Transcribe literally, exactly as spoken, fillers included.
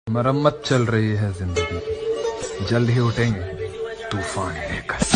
मरम्मत चल रही है जिंदगी की, जल्द ही उठेंगे तूफान लेकर।